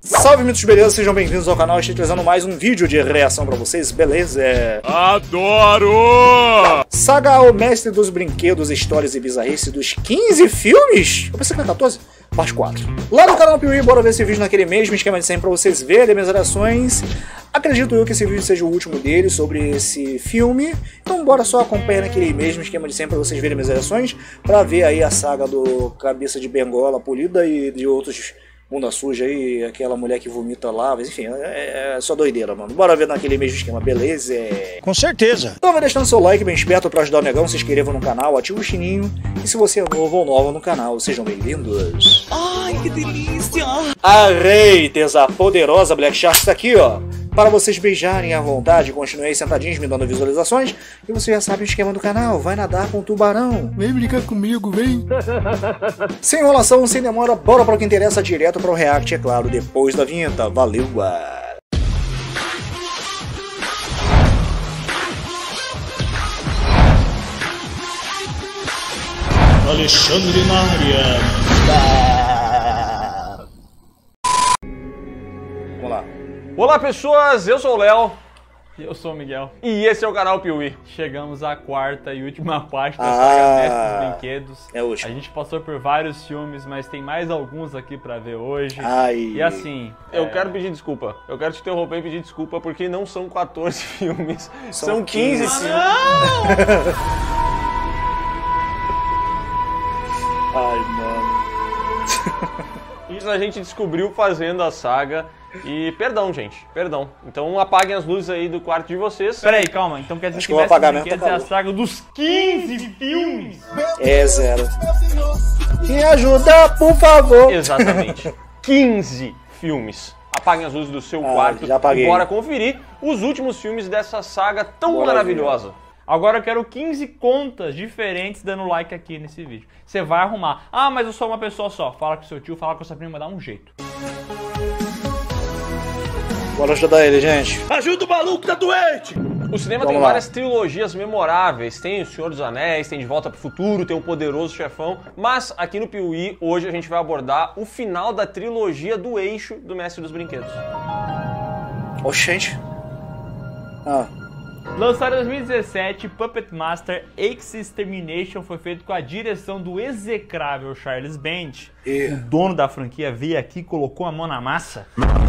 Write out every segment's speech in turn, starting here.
Salve, mitos, beleza? Sejam bem-vindos ao canal. Estou trazendo mais um vídeo de reação pra vocês, beleza? Adoro! Saga O Mestre dos Brinquedos, Histórias e Bizarrice dos 15 filmes? Eu pensei que era 14. Parte 4. Lá no canal Piuí, bora ver esse vídeo naquele mesmo esquema de sempre pra vocês verem minhas reações. Acredito eu que esse vídeo seja o último dele sobre esse filme. Então bora só acompanhar naquele mesmo esquema de sempre pra vocês verem minhas reações. Pra ver aí a saga do Cabeça de Bengola Polida e de outros bunda suja aí, aquela mulher que vomita lá, mas enfim, é só doideira, mano. Bora ver naquele mesmo esquema, beleza? Com certeza. Então vai deixando seu like bem esperto pra ajudar o negão, se inscreva no canal, ativa o sininho. E se você é novo ou nova no canal, sejam bem-vindos. Ai, que delícia! A Reiters, a poderosa Black Shark, está aqui, ó. Para vocês beijarem à vontade, continuem aí sentadinhos me dando visualizações. E você já sabe o esquema do canal, vai nadar com o tubarão. Vem brincar comigo, vem. Sem enrolação, sem demora, bora para o que interessa, direto para o react, é claro, depois da vinheta. Valeu! Alexandre na área. Vamos lá. Olá pessoas, eu sou o Léo Eu sou o Miguel. e esse é o canal Piuí. Chegamos à quarta e última parte da saga Mestre dos Brinquedos. É hoje. A gente passou por vários filmes, mas tem mais alguns aqui pra ver hoje. Ai. E assim... Eu quero pedir desculpa, eu quero te interromper e pedir desculpa porque não são 14 filmes, são 15 filmes. Ai, mano. Isso a gente descobriu fazendo a saga e perdão, gente, perdão. Então apaguem as luzes aí do quarto de vocês. Peraí, calma. Então quer dizer Acho que que eu vou Mestre apagar dos mesmo, Brinquedos é a tá saga dos 15 filmes? É zero. Me ajuda, por favor. Exatamente, 15 filmes. Apaguem as luzes do seu quarto já apaguei. e bora conferir os últimos filmes dessa saga tão Bora maravilhosa. Agora eu quero 15 contas diferentes dando like aqui nesse vídeo. Você vai arrumar. Ah, mas eu sou uma pessoa só. Fala com seu tio, fala com sua prima, dá um jeito. Bora ajudar ele, gente. Ajuda o maluco, tá doente! O cinema Vamos tem lá. várias trilogias memoráveis, tem O Senhor dos Anéis, tem De Volta pro Futuro, tem O Poderoso Chefão, mas aqui no Piuí, hoje a gente vai abordar o final da trilogia do Eixo do Mestre dos Brinquedos. Oxente. Ah. Lançado em 2017, Puppet Master X Extermination foi feito com a direção do execrável Charles Band. O dono da franquia veio aqui e colocou a mão na massa.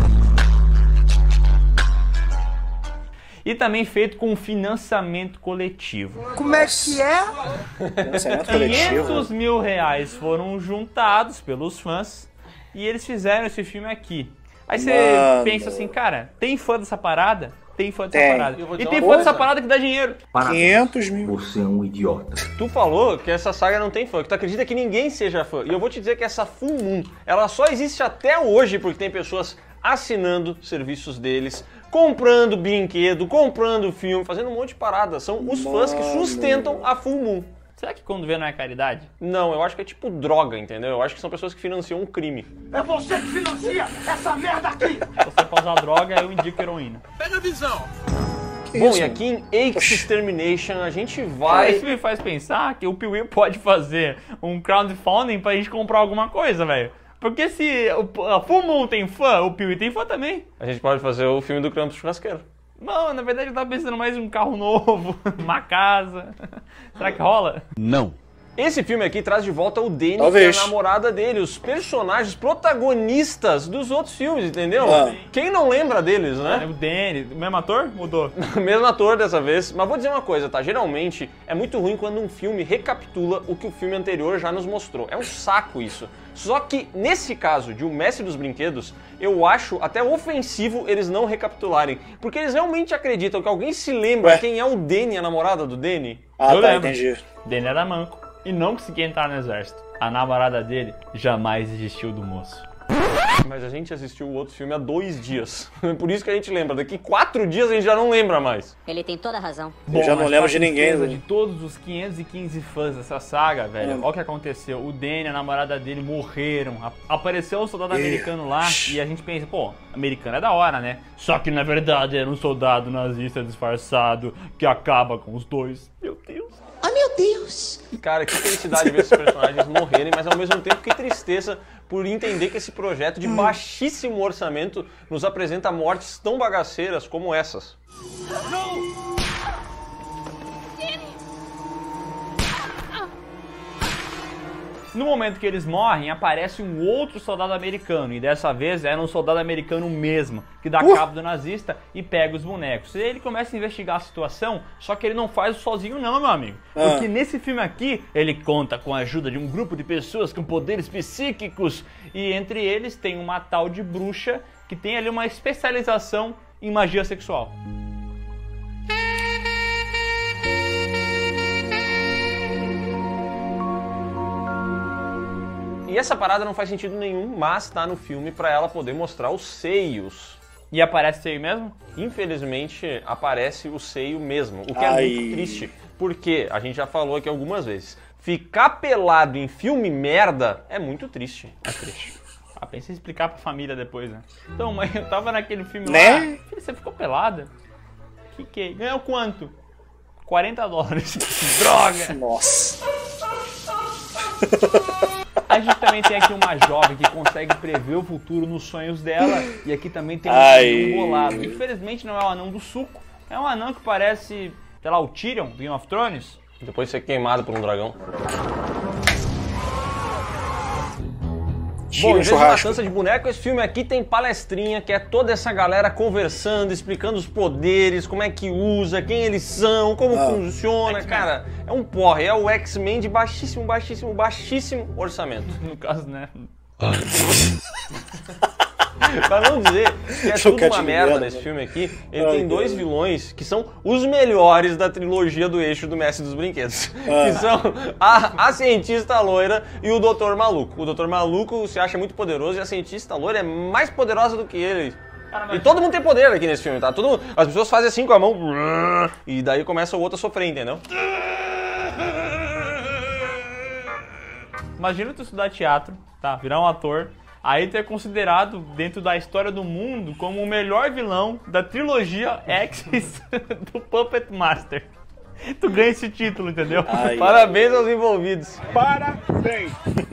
E também feito com financiamento coletivo. Como é que é? Financiamento coletivo. 500 mil reais foram juntados pelos fãs e eles fizeram esse filme aqui. Aí você Mano. pensa assim, cara, tem fã dessa parada? Tem fã dessa Tem. parada. Eu vou E dizer tem uma fã dessa coisa. parada que dá dinheiro. 500 mil. Você é um idiota. Tu falou que essa saga não tem fã, que tu acredita que ninguém seja fã. E eu vou te dizer que essa Full Moon, ela só existe até hoje porque tem pessoas assinando serviços deles, comprando brinquedo, comprando filme, fazendo um monte de parada. São os fãs que sustentam a Full Moon. Será que quando vê não é caridade? Não, eu acho que é tipo droga, entendeu? Eu acho que são pessoas que financiam um crime. É você que financia essa merda aqui! Se você for usar droga, eu indico heroína. Pega a visão! Bom, isso, e aqui em X Extermination a gente Isso vai... me faz pensar que o Piuí pode fazer um crowdfunding pra gente comprar alguma coisa, velho. Porque se a Full Moon tem fã, o Piuí tem fã também. A gente pode fazer o filme do Krampus Churrasqueiro. Não, na verdade eu tava pensando mais em um carro novo, uma casa. Será que rola? Não. Esse filme aqui traz de volta o Danny Talvez. e a namorada dele, os personagens protagonistas dos outros filmes, entendeu? Ah. Quem não lembra deles, né? O Danny, o mesmo ator? Mudou. Mesmo ator dessa vez. Mas vou dizer uma coisa, tá? Geralmente é muito ruim quando um filme recapitula o que o filme anterior já nos mostrou. É um saco isso. Só que nesse caso de O Mestre dos Brinquedos, eu acho até ofensivo eles não recapitularem. Porque eles realmente acreditam que alguém se lembra Ué? quem é o Danny, a namorada do Danny. Ah, Eu tá, lembro. entendi. Danny era manco e não conseguia entrar no exército. A namorada dele jamais desistiu do moço. Mas a gente assistiu o outro filme há 2 dias. Por isso que a gente lembra. Daqui 4 dias a gente já não lembra mais. Ele tem toda a razão. Eu já não mas lembro pra de ninguém, tristeza velho. De todos os 515 fãs dessa saga, velho, olha o que aconteceu. O Danny e a namorada dele morreram. Apareceu um soldado americano lá e a gente pensa, pô, americano é da hora, né? Só que na verdade era um soldado nazista disfarçado que acaba com os dois. Meu Deus. Ai, meu Deus! Cara, que felicidade ver esses personagens morrerem, mas ao mesmo tempo que tristeza, por entender que esse projeto de baixíssimo orçamento nos apresenta mortes tão bagaceiras como essas. No momento que eles morrem, aparece um outro soldado americano, e dessa vez era um soldado americano mesmo, que dá cabo do nazista e pega os bonecos. E ele começa a investigar a situação, só que ele não faz sozinho não, meu amigo. Porque nesse filme aqui, ele conta com a ajuda de um grupo de pessoas com poderes psíquicos, e entre eles tem uma tal de bruxa, que tem ali uma especialização em magia sexual. E essa parada não faz sentido nenhum, mas tá no filme pra ela poder mostrar os seios. E aparece seio mesmo? Infelizmente, aparece o seio mesmo, o que é muito triste. Porque, a gente já falou aqui algumas vezes, ficar pelado em filme merda é muito triste. É triste. Ah, pensei em explicar pra família depois, né? Então, mãe, eu tava naquele filme Né? lá. Filha, você ficou pelada? Que? Ganhou quanto? $40. Droga! Nossa. A gente também tem aqui uma jovem que consegue prever o futuro nos sonhos dela. E aqui também tem um anão bolado. Infelizmente não é o anão do suco. É um anão que parece, sei lá, o Tyrion do Game of Thrones. Depois de ser queimado por um dragão. Bom, em vez de matança de boneco, esse filme aqui tem palestrinha, que é toda essa galera conversando, explicando os poderes, como é que usa, quem eles são, como funciona, cara. É um porre, é o X-Men de baixíssimo, baixíssimo, baixíssimo orçamento. No caso, né? Pra não dizer que é tudo uma merda nesse filme aqui, ele tem dois vilões que são os melhores da trilogia do eixo do Mestre dos Brinquedos. Que são a cientista loira e o Dr. Maluco. O Dr. Maluco se acha muito poderoso e a cientista loira é mais poderosa do que ele. E todo mundo tem poder aqui nesse filme, tá? As pessoas fazem assim com a mão e daí começa o outro a sofrer, entendeu? Imagina tu estudar teatro, tá? Virar um ator. Aí tu é considerado, dentro da história do mundo, como o melhor vilão da trilogia X do Puppet Master. Tu ganha esse título, entendeu? Parabéns aos envolvidos. Parabéns.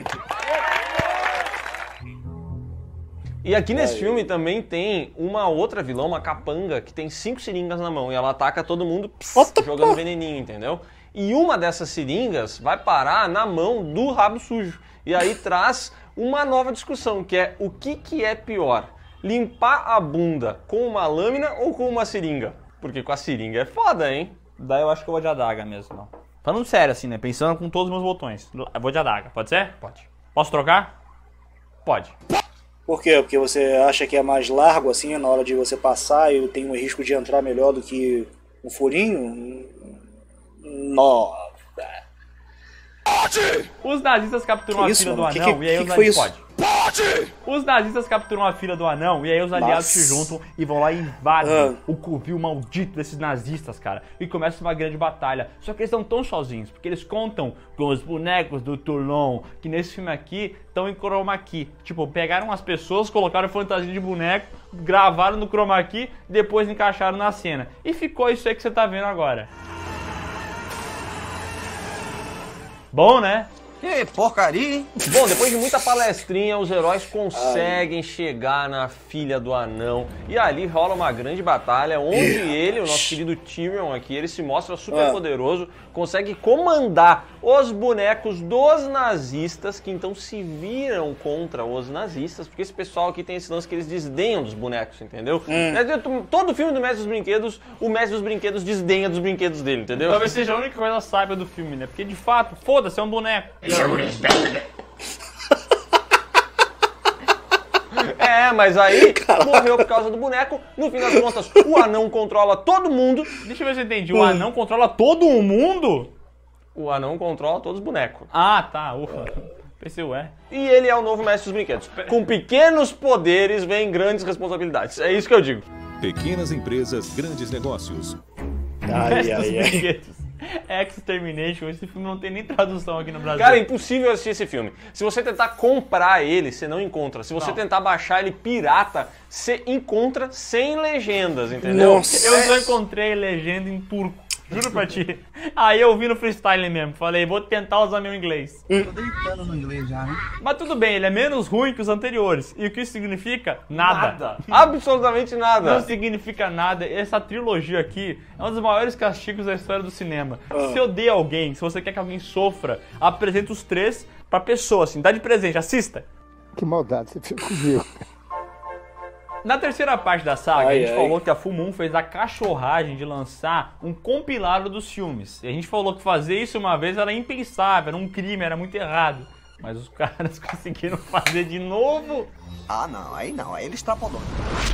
E aqui nesse filme também tem uma outra vilã, uma capanga, que tem 5 seringas na mão. E ela ataca todo mundo jogando veneninho, entendeu? E uma dessas seringas vai parar na mão do rabo sujo. E aí traz uma nova discussão, que é o que é pior? Limpar a bunda com uma lâmina ou com uma seringa? Porque com a seringa é foda, hein? Daí eu acho que eu vou de adaga mesmo, não. Falando sério assim, né? Pensando com todos os meus botões. Eu vou de adaga, pode ser? Pode. Posso trocar? Pode. Por quê? Porque você acha que é mais largo assim na hora de você passar e tem um risco de entrar melhor do que um furinho? Nossa. Os nazistas capturam a filha do anão e aí os aliados... Os nazistas capturam a filha do anão e aí os aliados se juntam e vão lá e invadem o covil maldito desses nazistas, cara. E começa uma grande batalha. Só que eles não estão sozinhos, porque eles contam com os bonecos do Toulon, que nesse filme aqui estão em chroma key. Tipo, pegaram as pessoas, colocaram fantasia de boneco, gravaram no chroma key, depois encaixaram na cena. E ficou isso aí que você tá vendo agora. Bom, né? Que porcaria, hein? Bom, depois de muita palestrinha, os heróis conseguem chegar na filha do anão. E ali rola uma grande batalha, onde ele, o nosso querido Tyrion aqui, ele se mostra super poderoso, consegue comandar os bonecos dos nazistas, que então se viram contra os nazistas, porque esse pessoal aqui tem esse lance que eles desdenham dos bonecos, entendeu? Todo filme do Mestre dos Brinquedos, o Mestre dos Brinquedos desdenha dos brinquedos dele, entendeu? Talvez seja a única coisa sábia do filme, né? Porque de fato, foda-se, é um boneco. Mas aí morreu por causa do boneco. No fim das contas, o anão controla todo mundo. Deixa eu ver se eu entendi. O anão controla todo o mundo? O anão controla todos os bonecos. Ah, tá. Ufa. Pensei, ué. E ele é o novo Mestre dos Brinquedos. Com pequenos poderes vem grandes responsabilidades. É isso que eu digo. Pequenas empresas, grandes negócios. Mestre dos Brinquedos. Extermination, esse filme não tem nem tradução aqui no Brasil. Cara, é impossível assistir esse filme. Se você tentar comprar ele, você não encontra. Se você tentar baixar ele pirata, você encontra sem legendas, entendeu? Nossa. Eu só encontrei legenda em turco. Juro pra ti. Aí eu vi no freestyle mesmo. Falei, vou tentar usar meu inglês. Tô deitando no inglês já, né? Mas tudo bem, ele é menos ruim que os anteriores. E o que isso significa? Nada. Absolutamente nada. Não significa nada. Essa trilogia aqui é um dos maiores castigos da história do cinema. Se odeia alguém, se você quer que alguém sofra, apresenta os 3 pra pessoa, assim, dá de presente, assista. Que maldade você fez comigo. Na terceira parte da saga, a gente falou que a Full Moon fez a cachorragem de lançar um compilado dos filmes. E a gente falou que fazer isso uma vez era impensável, era um crime, era muito errado. Mas os caras conseguiram fazer de novo. Ah, não, aí ele extrapolou.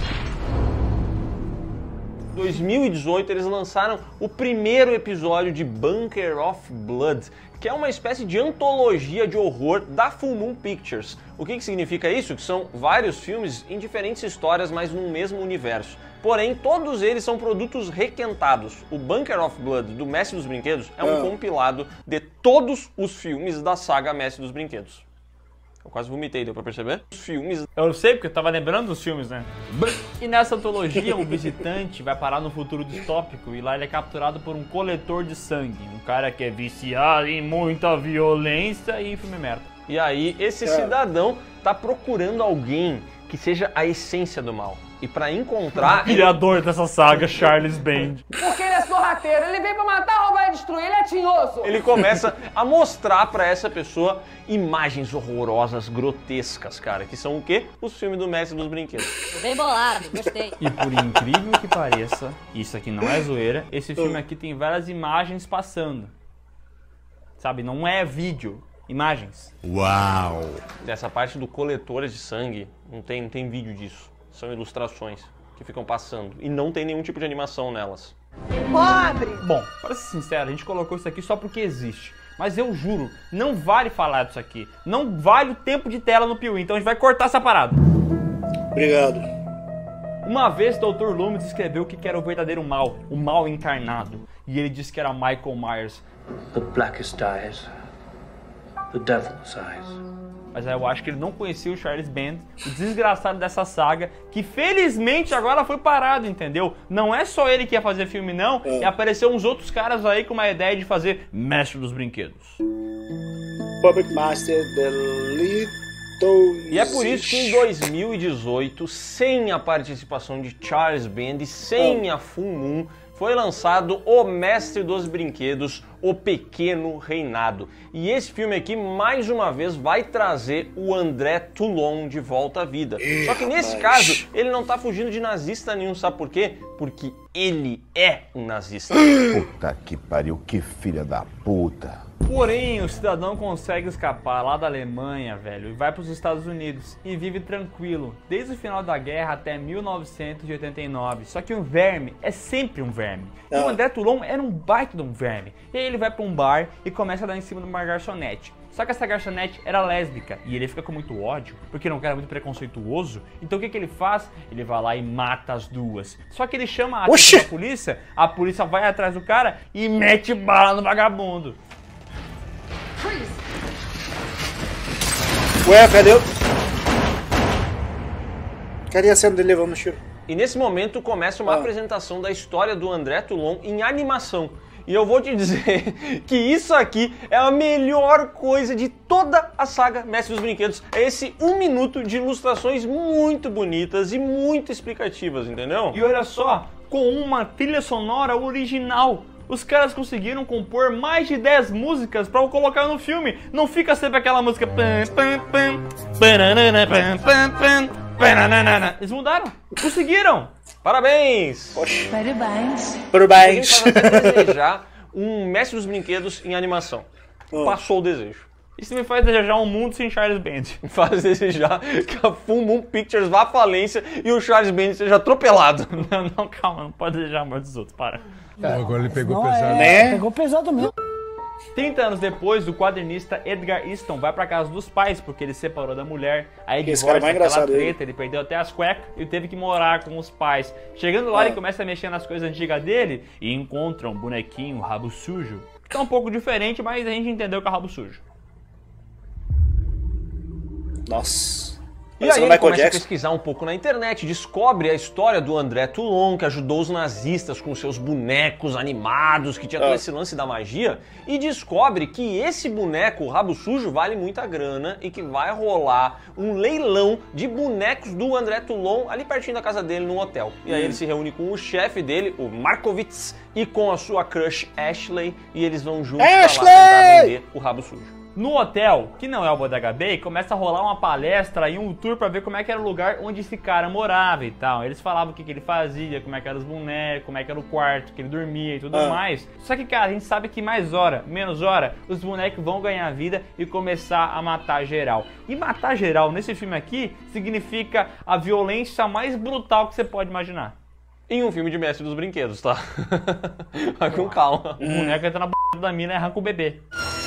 2018 eles lançaram o primeiro episódio de Bunker of Blood, que é uma espécie de antologia de horror da Full Moon Pictures. O que significa isso? Que são vários filmes em diferentes histórias, mas no mesmo universo. Porém, todos eles são produtos requentados. O Bunker of Blood, do Mestre dos Brinquedos, é um compilado de todos os filmes da saga Mestre dos Brinquedos. Eu quase vomitei, deu pra perceber? Os filmes... Eu sei, porque eu tava lembrando dos filmes, né? E nessa antologia, um visitante vai parar no futuro distópico e lá ele é capturado por um coletor de sangue. Um cara que é viciado em muita violência e filme merda. E aí, esse cidadão tá procurando alguém que seja a essência do mal. E pra encontrar... O criador dessa saga, Charles Band. Porque ele é sorrateiro, ele veio pra matar, roubar e destruir, ele é tinhoso. Ele começa a mostrar pra essa pessoa imagens horrorosas, grotescas, cara. Que são o quê? Os filmes do Mestre dos Brinquedos. Bem bolado, gostei. E por incrível que pareça, isso aqui não é zoeira, esse filme aqui tem várias imagens passando. Sabe, não é vídeo, imagens. Uau! Dessa parte do coletor de sangue, não tem vídeo disso. São ilustrações que ficam passando. E não tem nenhum tipo de animação nelas. Pobre! Bom, para ser sincero, a gente colocou isso aqui só porque existe. Mas eu juro, não vale falar disso aqui. Não vale o tempo de tela no Piuí, então a gente vai cortar essa parada. Obrigado. Uma vez, Dr. Loomis descreveu o que era o verdadeiro mal, o mal encarnado. E ele disse que era Michael Myers. The blackest eyes, the devil's eyes. Mas eu acho que ele não conhecia o Charles Band, o desgraçado dessa saga, que felizmente agora foi parado, entendeu? Não é só ele que ia fazer filme, não, e apareceu uns outros caras aí com uma ideia de fazer Mestre dos Brinquedos. Puppet Master The Little... E é por isso que em 2018, sem a participação de Charles Band, sem a Full Moon, foi lançado O Mestre dos Brinquedos, O Pequeno Reinado. E esse filme aqui, mais uma vez, vai trazer o André Toulon de volta à vida. Só que nesse caso, ele não tá fugindo de nazista nenhum, sabe por quê? Porque ele é um nazista. Puta que pariu, que filha da puta. Porém, o cidadão consegue escapar lá da Alemanha, velho, e vai para os Estados Unidos e vive tranquilo, desde o final da guerra até 1989. Só que um verme é sempre um verme. E o André Toulon era um baita de um verme. E aí ele vai para um bar e começa a dar em cima de uma garçonete. Só que essa garçonete era lésbica e ele fica com muito ódio, porque não era muito preconceituoso. Então o que ele faz? Ele vai lá e mata as duas. Só que ele chama a atenção da polícia, a polícia vai atrás do cara e mete bala no vagabundo. Ué, cadê o... Cadê a cena dele levando o tiro? E nesse momento começa uma apresentação da história do André Toulon em animação. E eu vou te dizer que isso aqui é a melhor coisa de toda a saga Mestre dos Brinquedos. É esse 1 minuto de ilustrações muito bonitas e muito explicativas, entendeu? E olha só, com uma trilha sonora original. Os caras conseguiram compor mais de 10 músicas pra colocar no filme. Não fica sempre aquela música... Eles mudaram. Conseguiram. Parabéns! Poxa. Parabéns. Parabéns. A gente faz até desejar um Mestre dos Brinquedos em animação. Passou o desejo. Isso me faz desejar um mundo sem Charles Band. Faz desejar que a Full Moon Pictures vá à falência e o Charles Band seja atropelado. Não, calma, não pode desejar a morte dos outros, para. Agora ele pegou pesado. Né? Pegou pesado mesmo. 30 anos depois, o quadrinista Edgar Easton vai pra casa dos pais porque ele separou da mulher. Aí Esse cara é mais aquela engraçado, treta, ele perdeu até as cuecas e teve que morar com os pais. Chegando lá, ele começa a mexer nas coisas antigas dele e encontra um bonequinho, rabo sujo. Que é um pouco diferente, mas a gente entendeu que é rabo sujo. Nossa. E aí ele começa a pesquisar um pouco na internet, descobre a história do André Toulon, que ajudou os nazistas com seus bonecos animados, que tinha todo esse lance da magia, e descobre que esse boneco, o Rabo Sujo, vale muita grana e que vai rolar um leilão de bonecos do André Toulon ali pertinho da casa dele, num hotel. E aí ele se reúne com o chefe dele, o Markowitz, e com a sua crush Ashley, e eles vão juntos pra lá tentar vender o Rabo Sujo. No hotel, que não é o Bodega Bay, começa a rolar uma palestra e um tour pra ver como é que era o lugar onde esse cara morava e tal. Eles falavam o que ele fazia, como é que eram os bonecos, como é que era o quarto, que ele dormia e tudo mais. Só que, cara, a gente sabe que mais hora, menos hora, os bonecos vão ganhar vida e começar a matar geral. E matar geral nesse filme aqui significa a violência mais brutal que você pode imaginar. Em um filme de Mestre dos Brinquedos, tá? Vai com calma. O boneco entra na b*** da mina e arranca o bebê.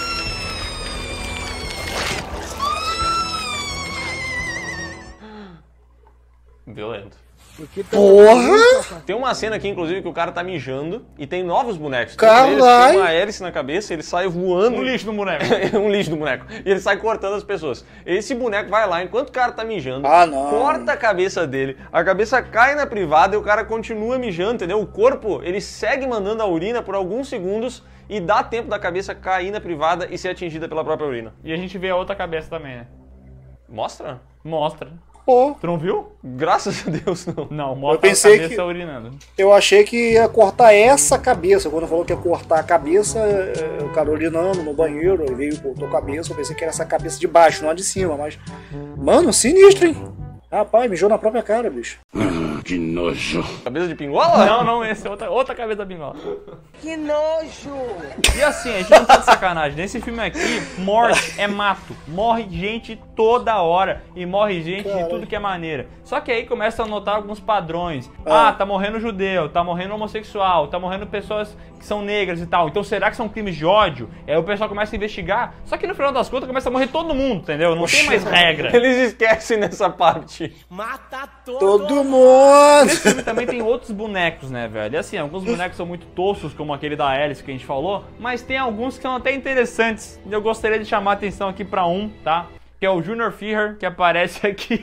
Violento. Porra! Tem uma cena aqui, inclusive, que o cara tá mijando e tem novos bonecos. Caralho! Tem uma hélice na cabeça, ele sai voando. Um lixo do boneco. Um lixo do boneco. E ele sai cortando as pessoas. Esse boneco vai lá, enquanto o cara tá mijando, corta a cabeça dele, a cabeça cai na privada e o cara continua mijando, entendeu? O corpo, ele segue mandando a urina por alguns segundos e dá tempo da cabeça cair na privada e ser atingida pela própria urina. E a gente vê a outra cabeça também, né? Mostra? Mostra. Pô. Tu não viu? Graças a Deus, não. Não, mostra Eu pensei a cabeça urinando. Eu achei que ia cortar essa cabeça. Quando falou que ia cortar a cabeça, o cara urinando no banheiro, aí veio e cortou a cabeça. Eu pensei que era essa cabeça de baixo, não a de cima, mas... Mano, sinistro, hein? Rapaz, mijou na própria cara, bicho. Que nojo. Cabeça de pingola? Não, esse é outra cabeça da pingola. Que nojo! E assim, a gente não tá de sacanagem. Nesse filme aqui, morte é mato. Morre gente toda hora. E morre gente de tudo que é maneira. Só que aí começa a notar alguns padrões. Tá morrendo judeu, tá morrendo homossexual, tá morrendo pessoas que são negras e tal. Então será que são crimes de ódio? Aí o pessoal começa a investigar. Só que no final das contas começa a morrer todo mundo, entendeu? Não tem mais regra. Eles esquecem nessa parte. Mata Todo mundo! Nesse filme também tem outros bonecos, né, velho? E assim, alguns bonecos são muito toscos, como aquele da Alice que a gente falou, mas tem alguns que são até interessantes. E eu gostaria de chamar a atenção aqui pra um, tá? Que é o Junior Fear, que aparece aqui.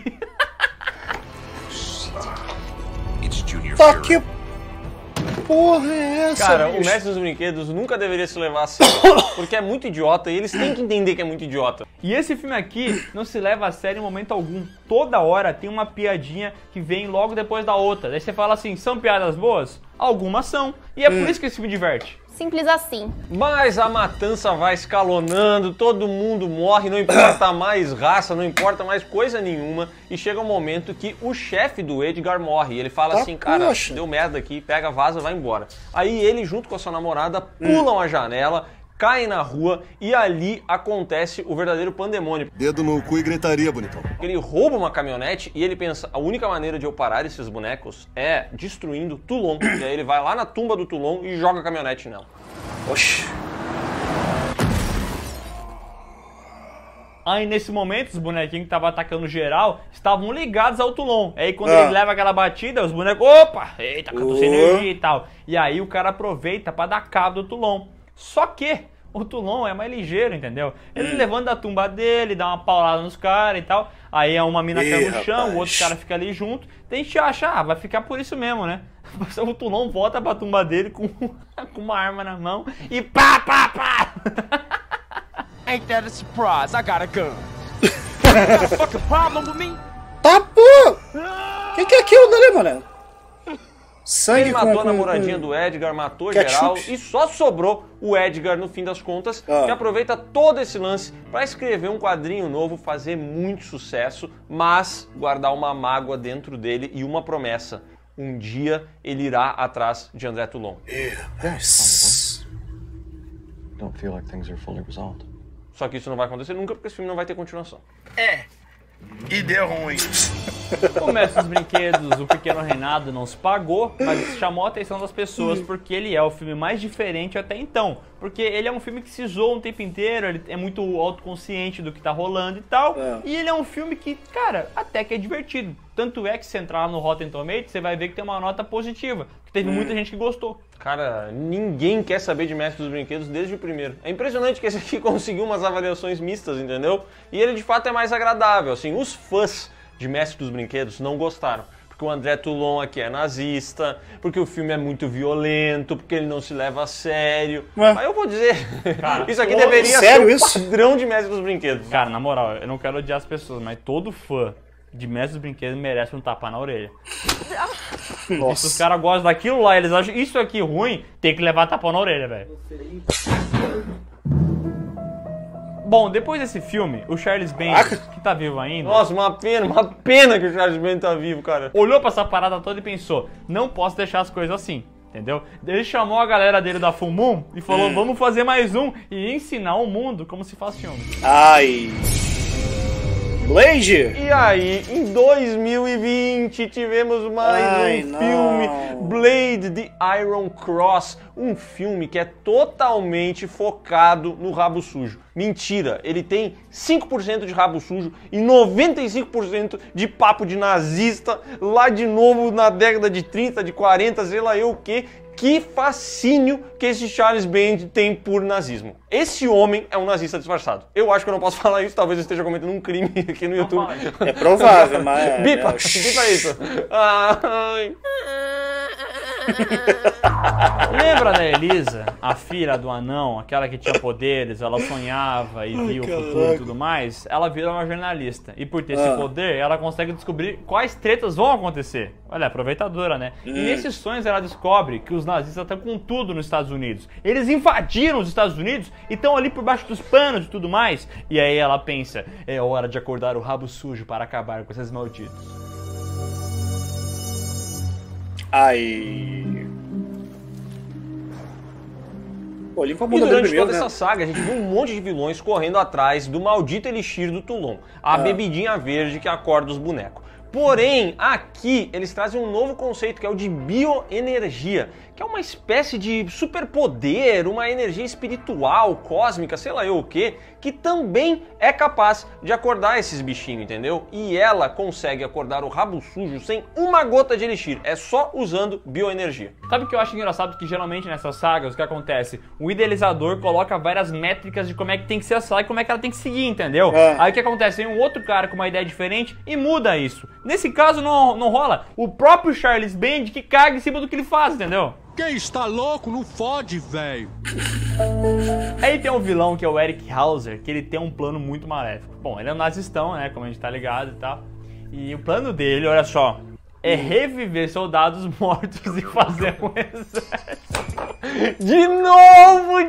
Tá que porra é essa, Cara, bicho? o Mestre dos Brinquedos nunca deveria se levar a sério, porque é muito idiota e eles têm que entender que é muito idiota. E esse filme aqui não se leva a sério em momento algum. Toda hora tem uma piadinha que vem logo depois da outra. Daí você fala assim, são piadas boas? Algumas são. E é por isso que esse filme diverte. Simples assim. Mas a matança vai escalonando, todo mundo morre, não importa mais raça, não importa mais coisa nenhuma. E chega um momento que o chefe do Edgar morre. E ele fala assim, cara, deu merda aqui, pega, vaza, vai embora. Aí ele, junto com a sua namorada, pulam a janela, caem na rua e ali acontece o verdadeiro pandemônio. Dedo no cu e gritaria, bonitão. Ele rouba uma caminhonete e ele pensa, a única maneira de eu parar esses bonecos é destruindo Toulon. E aí ele vai lá na tumba do Toulon e joga a caminhonete nela. Oxi. Aí nesse momento os bonequinhos que estavam atacando geral estavam ligados ao Toulon. Aí quando ele leva aquela batida, os bonecos, opa, eita, tô sem energia e tal. E aí o cara aproveita pra dar cabo do Toulon. Só que o Toulon é mais ligeiro, entendeu? Ele levanta a tumba dele, dá uma paulada nos caras e tal. Aí uma mina cai no chão, o outro cara fica ali junto. Tem gente que acha, vai ficar por isso mesmo, né? O Toulon volta pra tumba dele com uma arma na mão e pá, pá, pá! Ain't that a surprise? I got a gun. Got a fucking problem with me? Tá, pô! Que é aquilo dali, mano? Sangue. Ele matou a namoradinha do Edgar, matou geral e só sobrou o Edgar no fim das contas, que aproveita todo esse lance para escrever um quadrinho novo, fazer muito sucesso, mas guardar uma mágoa dentro dele e uma promessa. Um dia ele irá atrás de André Toulon. Don't feel like things are fully resolved. Só que isso não vai acontecer nunca porque esse filme não vai ter continuação. E deu ruim. O Mestre dos Brinquedos, o Pequeno Reinado não se pagou, mas chamou a atenção das pessoas porque ele é o filme mais diferente até então. Porque ele é um filme que se zoa o tempo inteiro, ele é muito autoconsciente do que tá rolando e tal. E ele é um filme que, cara, até que é divertido. Tanto é que se entrar lá no Rotten Tomatoes, você vai ver que tem uma nota positiva. Que teve muita gente que gostou. Cara, ninguém quer saber de Mestre dos Brinquedos desde o primeiro. É impressionante que esse aqui conseguiu umas avaliações mistas, entendeu? E ele de fato é mais agradável, assim, os fãs de Mestre dos Brinquedos não gostaram. Porque o André Toulon aqui é nazista, porque o filme é muito violento, porque ele não se leva a sério. Mas eu vou dizer, cara, isso aqui deveria ser o padrão de Mestre dos Brinquedos. Cara, na moral, eu não quero odiar as pessoas, mas todo fã de Mestre dos Brinquedos merece um tapa na orelha. Nossa. Se os caras gostam daquilo lá, eles acham isso aqui ruim, tem que levar tapa na orelha, velho. Bom, depois desse filme, o Charles Band, que tá vivo ainda... Nossa, uma pena que o Charles Band tá vivo, cara. Olhou pra essa parada toda e pensou, não posso deixar as coisas assim, entendeu? Ele chamou a galera dele da Full Moon e falou, vamos fazer mais um e ensinar o mundo como se faz filme. Ai... Blade! E aí, em 2020, tivemos mais um filme, Blade The Iron Cross, um filme que é totalmente focado no rabo sujo. Mentira, ele tem 5% de rabo sujo e 95% de papo de nazista, lá de novo na década de 30, de 40, sei lá eu o quê. Que fascínio que esse Charles Band tem por nazismo. Esse homem é um nazista disfarçado. Eu acho que eu não posso falar isso, talvez eu esteja cometendo um crime aqui no YouTube. É provável, mas... Bipa isso. Ai... Lembra da Elisa, a filha do anão, aquela que tinha poderes, ela sonhava e via o futuro e tudo mais? Ela vira uma jornalista. E por ter esse poder, ela consegue descobrir quais tretas vão acontecer. Olha, aproveitadora, né? E nesses sonhos ela descobre que os nazistas estão com tudo nos Estados Unidos. Eles invadiram os Estados Unidos e estão ali por baixo dos panos e tudo mais. E aí ela pensa, é hora de acordar o rabo sujo para acabar com esses malditos. Ai... Pô, limpa a bunda e durante primeiro, toda né? essa saga, a gente viu um monte de vilões correndo atrás do maldito elixir do Toulon. A bebidinha verde que acorda os bonecos. Porém, aqui eles trazem um novo conceito, que é o de bioenergia, que é uma espécie de superpoder, uma energia espiritual, cósmica, sei lá eu o quê, que também é capaz de acordar esses bichinhos, entendeu? E ela consegue acordar o rabo sujo sem uma gota de elixir, é só usando bioenergia. Sabe o que eu acho engraçado? Que geralmente nessas sagas, o que acontece? O idealizador coloca várias métricas de como é que tem que ser a saga e como é que ela tem que seguir, entendeu? Aí o que acontece? Vem um outro cara com uma ideia diferente e muda isso. Nesse caso não rola. O próprio Charles Band que caga em cima do que ele faz, entendeu? Quem está louco não fode, velho. Aí tem um vilão que é o Eric Hauser, que ele tem um plano muito maléfico. Bom, ele é um nazistão, né, como a gente tá ligado e tal. E o plano dele, olha só, é reviver soldados mortos e fazer um exército. De novo!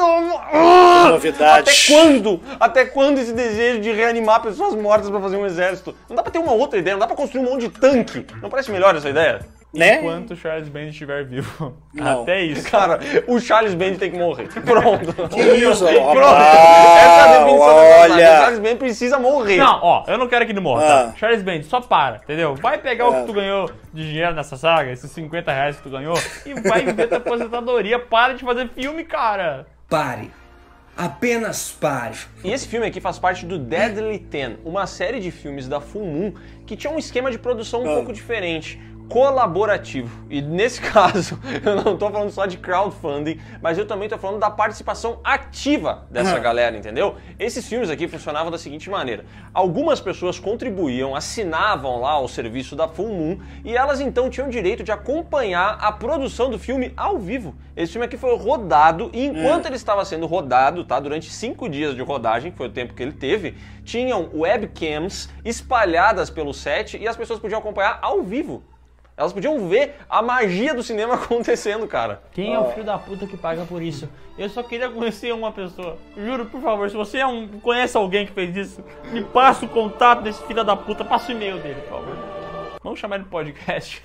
Novidade. Até quando esse desejo de reanimar pessoas mortas pra fazer um exército? Não dá pra ter uma outra ideia, não dá pra construir um monte de tanque. Não parece melhor essa ideia? Né? Enquanto o Charles Band estiver vivo. Não. Até isso. Cara, o Charles Band tem que morrer. Pronto. Que isso? Pronto. Essa é a definição da olha. O Charles Band precisa morrer. Não, ó, eu não quero que ele morra, tá? Charles Band, só para, entendeu? Vai pegar o que tu ganhou de dinheiro nessa saga, esses 50 reais que tu ganhou, e vai viver tua aposentadoria. Para de fazer filme, cara. Pare. Apenas pare. E esse filme aqui faz parte do Deadly Ten, uma série de filmes da Full Moon que tinha um esquema de produção um pouco diferente, colaborativo. E nesse caso, eu não tô falando só de crowdfunding, mas eu também tô falando da participação ativa dessa galera, entendeu? Esses filmes aqui funcionavam da seguinte maneira. Algumas pessoas contribuíam, assinavam lá o serviço da Full Moon, e elas então tinham o direito de acompanhar a produção do filme ao vivo. Esse filme aqui foi rodado, e enquanto ele estava sendo rodado, tá, durante 5 dias de rodagem, que foi o tempo que ele teve, tinham webcams espalhadas pelo set, e as pessoas podiam acompanhar ao vivo. Elas podiam ver a magia do cinema acontecendo, cara. Quem é o filho da puta que paga por isso? Eu só queria conhecer uma pessoa. Juro, por favor, se você conhece alguém que fez isso, me passa o contato desse filho da puta, passa o e-mail dele, por favor. Vamos chamar ele de podcast.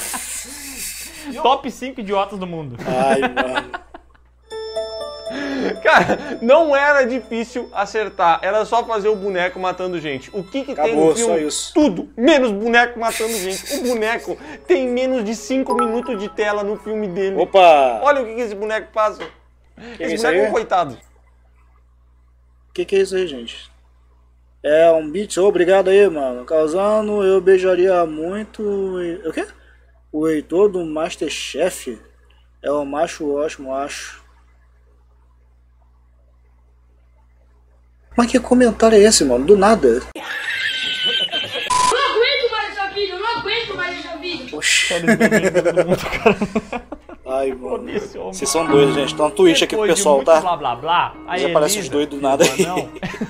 Top 5 idiotas do mundo. Ai, mano. Cara, não era difícil acertar, era só fazer o boneco matando gente. O que tem no filme? Só isso. Tudo, menos boneco matando gente. O boneco tem menos de 5 minutos de tela no filme dele. Opa! Olha o que esse boneco passa. Esse boneco é um coitado. O que é isso aí, gente? É um beat, obrigado aí, mano. Causando, eu beijaria muito... O quê? O Heitor do Masterchef é o macho ótimo, acho. Mas que comentário é esse, mano? Do nada. Charles Band, todo mundo, cara. Ai, mano. Vocês são doidos, gente. Tá no Twitch aqui pro pessoal, tá? Blá, blá, blá. Já aparece os doidos do nada aí.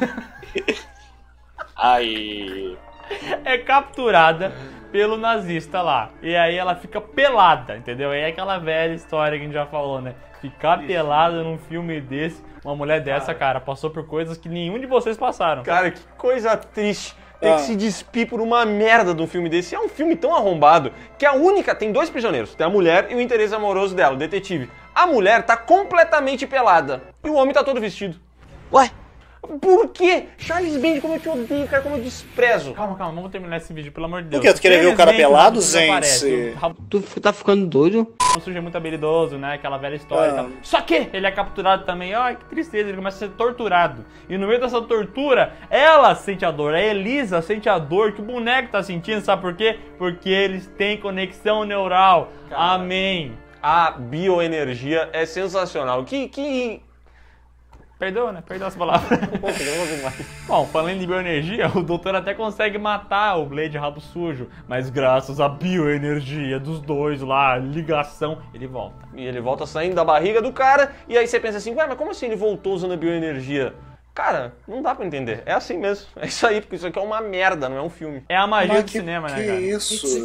Ai. É capturada pelo nazista lá. E aí ela fica pelada, entendeu? É aquela velha história que a gente já falou, né? Ficar pelada num filme desse, uma mulher dessa, cara, passou por coisas que nenhum de vocês passaram. Cara, que coisa triste. Ter que se despir por uma merda de um filme desse. É um filme tão arrombado que a única... Tem dois prisioneiros. Tem a mulher e o interesse amoroso dela, o detetive. A mulher tá completamente pelada. E o homem tá todo vestido. Ué? Por quê? Charles Band, como eu te odeio, cara, como eu desprezo. Calma, vamos terminar esse vídeo, pelo amor de Deus. Por quê? Tu queria ver o cara pelado, gente? Tu tá ficando doido? O sujo é muito habilidoso, né? Aquela velha história e tal. Só que ele é capturado também. Ai, que tristeza, ele começa a ser torturado. E no meio dessa tortura, ela sente a dor. A Elisa sente a dor que o boneco tá sentindo, sabe por quê? Porque eles têm conexão neural. Cara, amém. A bioenergia é sensacional. Perdoa, né? Perdoa as palavras. Bom, falando em bioenergia, o doutor até consegue matar o Blade rabo sujo, mas graças à bioenergia dos dois lá, ligação, ele volta. E ele volta saindo da barriga do cara, e aí você pensa assim, ué, mas como assim ele voltou usando a bioenergia? Cara, não dá pra entender. É assim mesmo. É isso aí, porque isso aqui é uma merda, não é um filme. É a magia do cinema, né, cara? Que isso?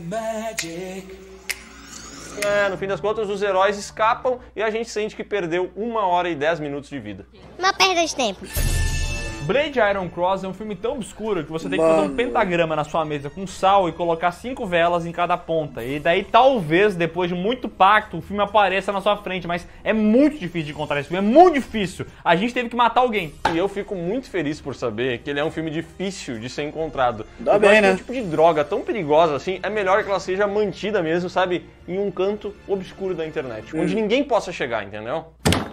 No fim das contas, os heróis escapam e a gente sente que perdeu 1 hora e 10 minutos de vida. Uma perda de tempo. Blade Iron Cross é um filme tão obscuro que você tem que fazer um pentagrama na sua mesa com sal e colocar 5 velas em cada ponta. E daí talvez, depois de muito pacto, o filme apareça na sua frente. Mas é muito difícil de encontrar esse filme, é muito difícil. A gente teve que matar alguém. E eu fico muito feliz por saber que ele é um filme difícil de ser encontrado. Dá bem, né? Um tipo de droga tão perigosa assim, é melhor que ela seja mantida mesmo, sabe? Em um canto obscuro da internet. Onde ninguém possa chegar, entendeu?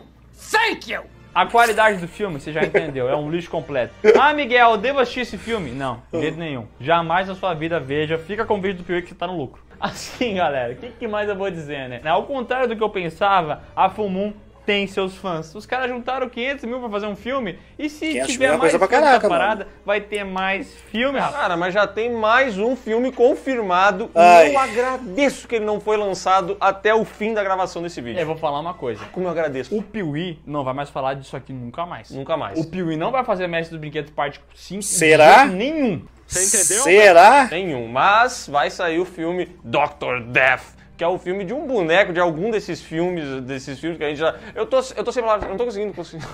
Thank you! A qualidade do filme, você já entendeu, é um lixo completo. Ah, Miguel, eu devo assistir esse filme? Não, de jeito nenhum. Jamais na sua vida veja, fica com o vídeo do Piuí que você tá no lucro. Assim, galera, o que mais eu vou dizer, né? Ao contrário do que eu pensava, a Full Moon tem seus fãs. Os caras juntaram 500 mil pra fazer um filme, e se tiver mais coisa pra caraca, parada, vai ter mais filme, rapaz. Cara, mas já tem mais um filme confirmado. E eu agradeço que ele não foi lançado até o fim da gravação desse vídeo. Eu vou falar uma coisa. Como eu agradeço. O Piuí não vai mais falar disso aqui nunca mais. Nunca mais. O Piuí não vai fazer Mestre dos Brinquedos parte 5. Será? Nenhum. Você entendeu? Será? Nenhum. Mas vai sair o filme Dr. Death, que é o filme de um boneco de algum desses filmes que a gente já... Eu tô sem palavras, eu não tô conseguindo.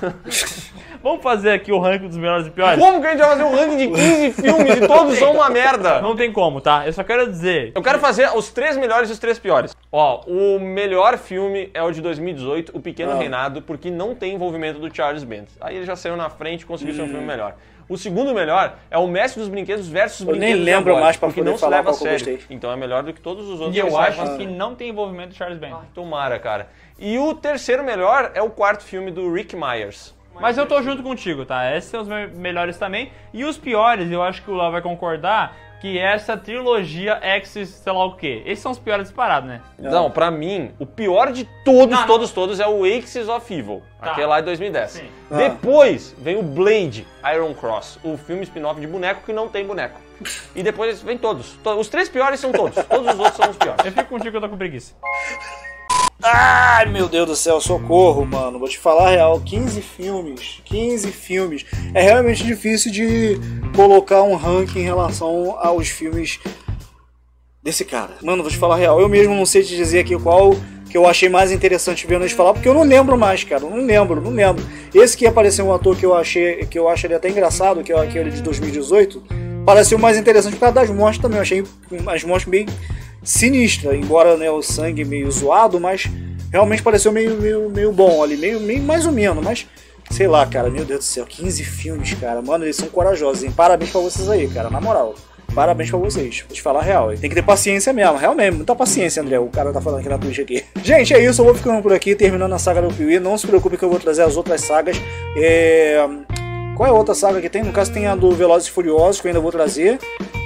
Vamos fazer aqui o ranking dos melhores e piores? Como que a gente vai fazer um ranking de 15 filmes e todos são uma merda? Não tem como, tá? Eu só quero dizer... Eu quero fazer os 3 melhores e os 3 piores. Ó, o melhor filme é o de 2018, O Pequeno Reinado, porque não tem envolvimento do Charles Band. Aí ele já saiu na frente e conseguiu ser um filme melhor. O segundo melhor é o Mestre dos Brinquedos versus eu Brinquedos nem lembro agora, mais pra porque poder não falar se leva a qual que eu sério. gostei. Então é melhor do que todos os outros. E eu acho que não tem envolvimento do Charles Band. Tomara, cara. E o terceiro melhor é o quarto filme do Rick Myers. Mas eu tô junto contigo, tá? Esses são os melhores também. E os piores, eu acho que o Léo vai concordar, que essa trilogia Axis, sei lá o quê. Esses são os piores disparados, né? Não, pra mim, o pior de todos é o Axis of Evil. Tá. Aquele lá de 2010. Sim. Depois vem o Blade Iron Cross, o filme spin-off de boneco que não tem boneco. E depois vem todos. Os 3 piores são todos. Todos os outros são os piores. Eu fico contigo que eu tô com preguiça. Ai, meu Deus do céu, socorro, mano. Vou te falar a real, 15 filmes. 15 filmes. É realmente difícil de colocar um ranking em relação aos filmes desse cara. Mano, vou te falar a real, eu mesmo não sei te dizer aqui qual que eu achei mais interessante vendo eles falar, porque eu não lembro mais, cara. Não lembro. Esse que apareceu um ator que eu acho ele até engraçado, que é aquele de 2018, pareceu mais interessante por causa das mortes também. Eu achei as mortes bem sinistra, embora, né, o sangue meio zoado, mas realmente pareceu meio bom ali, meio mais ou menos, mas sei lá, cara, meu Deus do céu, 15 filmes, cara, mano, eles são corajosos, hein? Parabéns pra vocês aí, cara, na moral, parabéns pra vocês, vou te falar a real, tem que ter paciência mesmo, realmente, muita paciência, André, o cara tá falando aqui na Twitch aqui. Gente, é isso, eu vou ficando por aqui, terminando a saga do Piuí, não se preocupe que eu vou trazer as outras sagas, Qual é a outra saga que tem? No caso tem a do Velozes e Furiosos, que eu ainda vou trazer.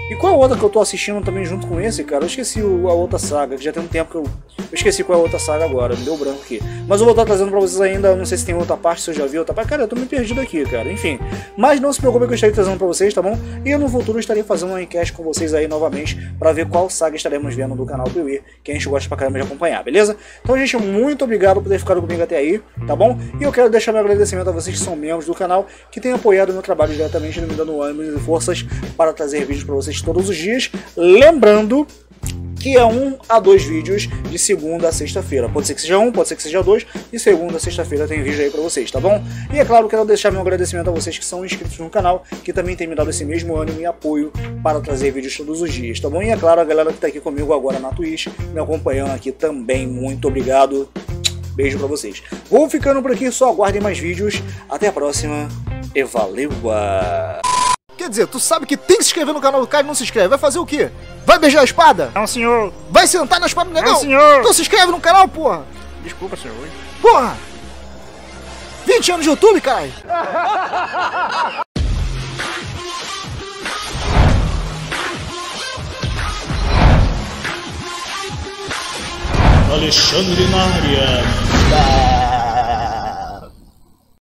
E qual é a outra que eu tô assistindo também junto com esse, cara? Eu esqueci a outra saga, que já tem um tempo que eu esqueci qual é a outra saga agora, me deu branco aqui. Mas eu vou estar trazendo pra vocês ainda, não sei se tem outra parte, se eu já vi outra parte. Cara, eu tô me perdido aqui, cara, enfim. Mas não se preocupe que eu estarei trazendo pra vocês, tá bom? E no futuro eu estarei fazendo uma enquete com vocês aí novamente, pra ver qual saga estaremos vendo do canal Piuí, que a gente gosta pra caramba de acompanhar, beleza? Então, gente, muito obrigado por ter ficado comigo até aí, tá bom? E eu quero deixar meu agradecimento a vocês que são membros do canal, que têm apoiado o meu trabalho diretamente, me dando ânimo e forças para trazer vídeos pra vocês todos os dias. Lembrando que é 1 a 2 vídeos de segunda a sexta-feira. Pode ser que seja 1, pode ser que seja 2, e segunda a sexta-feira tem vídeo aí pra vocês, tá bom? E é claro, quero deixar meu agradecimento a vocês que são inscritos no canal, que também tem me dado esse mesmo ânimo e apoio para trazer vídeos todos os dias, tá bom? E é claro, a galera que tá aqui comigo agora na Twitch, me acompanhando aqui também, muito obrigado. Beijo pra vocês. Vou ficando por aqui, só aguardem mais vídeos. Até a próxima e valeu! Quer dizer, tu sabe que tem que se inscrever no canal do cara e não se inscreve. Vai fazer o quê? Vai beijar a espada? Não, senhor. Vai sentar na espada do negão? Não, senhor. Então se inscreve no canal, porra. Desculpa, senhor. Porra! 20 anos de YouTube, caralho. Alexandre na área.